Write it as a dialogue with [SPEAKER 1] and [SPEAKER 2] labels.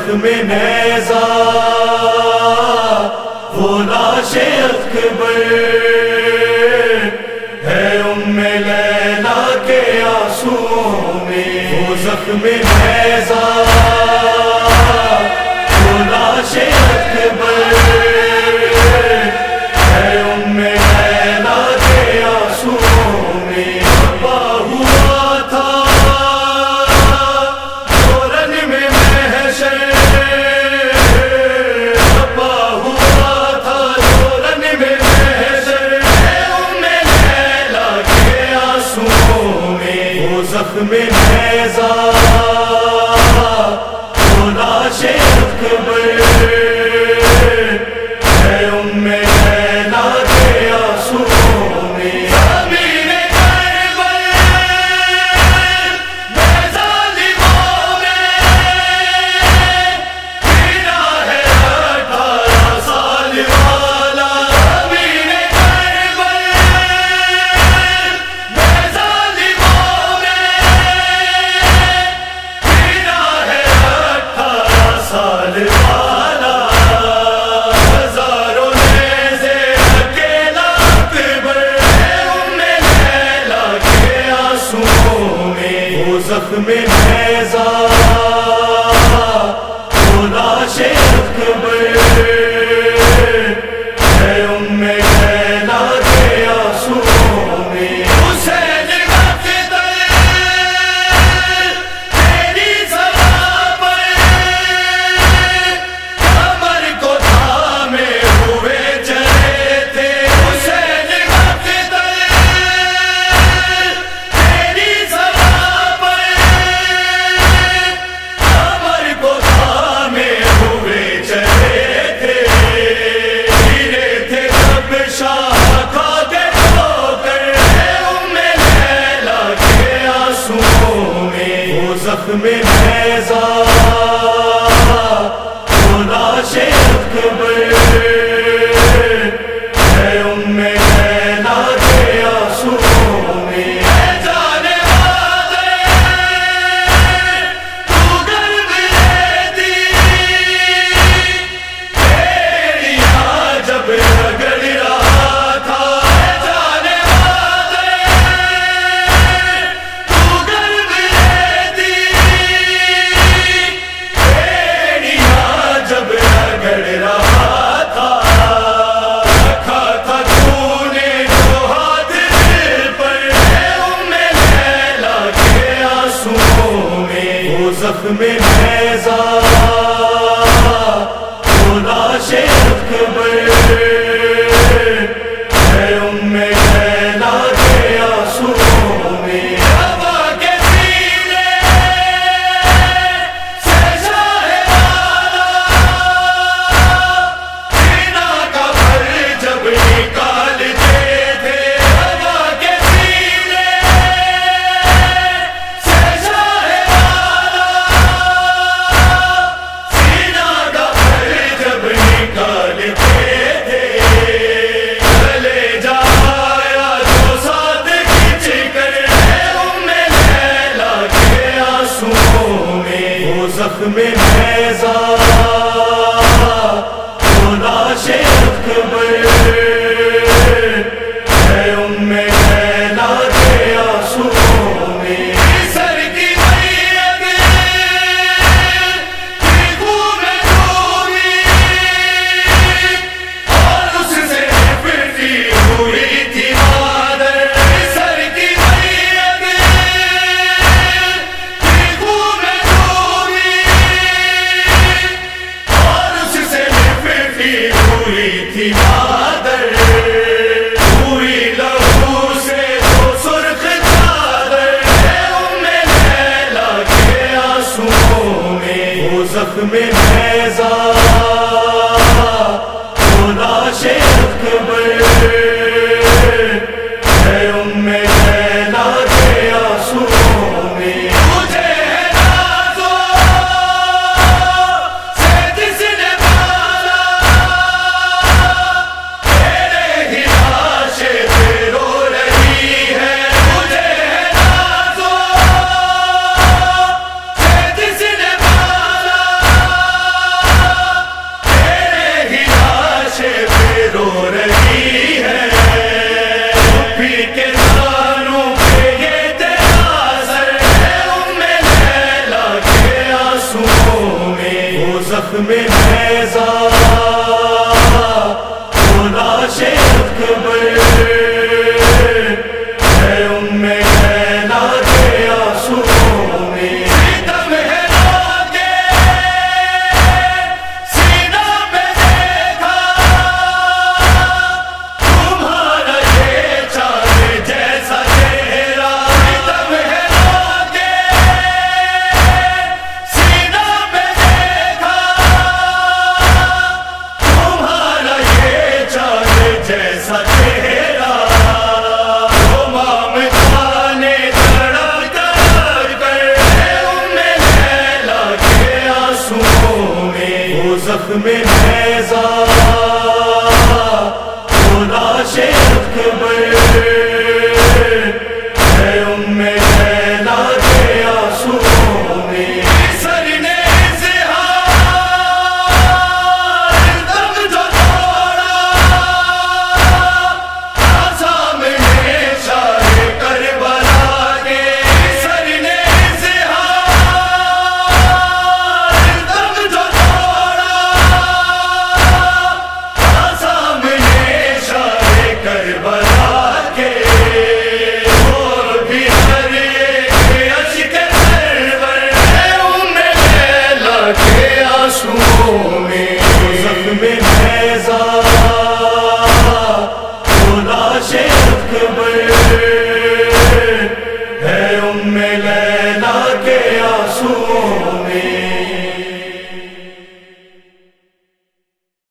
[SPEAKER 1] زخم نیزہ وہ لاش اکبر ہے ام لیلا کے آنسوؤں میں، وہ زخم نیزہ وہ لاش اکبر ہے ام لیلا کے آنسوؤں میں، چھپا ہوا تھا دورن میں محشر، چھپا ہوا تھا دورن میں محشر ہے ام لیلا کے آنسوؤں میں، وہ زخم نیزہ وہ لاش اکبر ہے ام لیلا کے آنسوؤں میں، زمین کربل بے ظالموں میں گرا ہے 18 سال والا، زمین کربل بے ظالموں میں گرا ہے 18 سال والا، ہزاروں نیزے اکیلا اکبر ہے ام لیلا کے آنسوؤں میں، وہ زخم نیزہ وہ لاش اکبر ہے ام لیلا کے آنسوؤں میں، حسین مقتل تیری سزا پر کمر کو تھامے ہوئے چلے تھے، حسین مقتل تیری سزا پر کمر کو تھامے ہوئے چلے تھے، گرے تھے جب شاہ کھاتے ٹھوکر ہے ام لیلا کے آنسوؤں میں، وہ زخم نیزہ وہ لاش اکبر ہے ام لیلا کے آنسوؤں میں، اے جانے والے تو گرم لیتی تیریاں جب رگڑ رہا تھا، اے جانے والے تو گرم لیتی حسینہ کے آنسوؤں میں